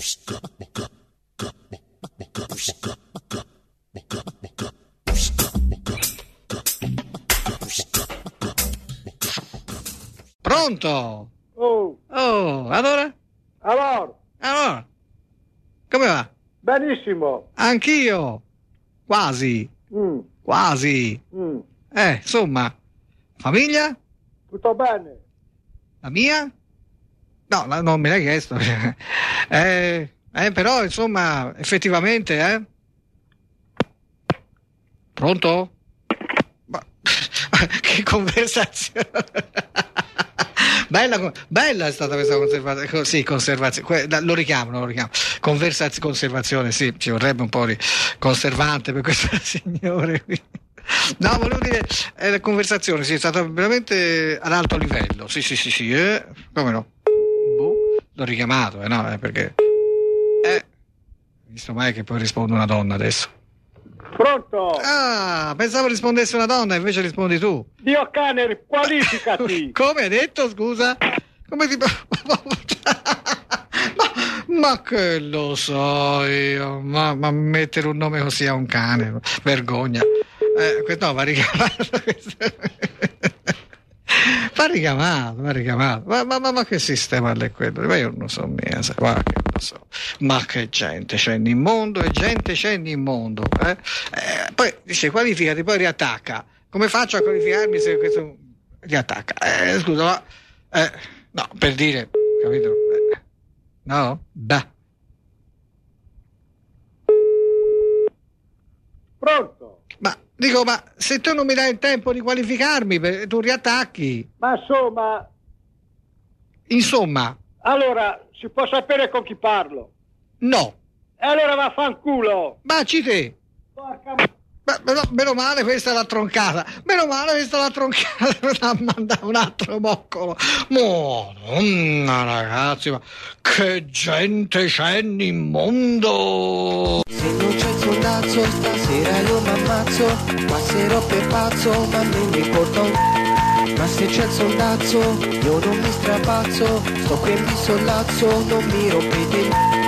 Pronto? Oh, Allora? allora, Come va? benissimo. Anch'io. Quasi. Quasi. Insomma. Famiglia? Tutto bene. La mia? No, non me l'hai chiesto. Però, insomma, effettivamente, Pronto? Che conversazione. Bella è stata questa conservazione. Sì, conservazione. Lo richiamo. Conservazione, sì, ci vorrebbe un po' di conservante per questo signore qui. No, volevo dire, la conversazione sì, è stata veramente ad alto livello. Sì, come no? L'ho richiamato, no? Perché visto mai che poi risponde una donna adesso. Pronto? Ah, pensavo rispondesse una donna, invece rispondi tu. Dio cane, qualificati. Come hai detto, scusa? Come ti... ma che lo so io, ma mettere un nome così a un cane, vergogna. No, va richiamato. Va richiamato. Ma che sistema è quello? Ma io non so niente, guarda che non so. Ma che gente c'è in mondo poi dice qualificati, poi riattacca. Come faccio a qualificarmi se questo riattacca? Scusa, ma no, per dire, capito? No? Da. Pronto? Ma se tu non mi dai il tempo di qualificarmi, tu riattacchi. Ma Insomma, allora, si può sapere con chi parlo? no. E allora vaffanculo. Baci te. Porca Meno male questa l'ha troncata. Manda un altro moccolo. Madonna, ragazzi, ma che gente c'è in mondo. Se non c'è il sondazzo stasera io m'ammazzo, passerò per pazzo ma non mi importa ma se c'è il sondazzo io non mi strapazzo, sto qui in sollazzo, non mi rompete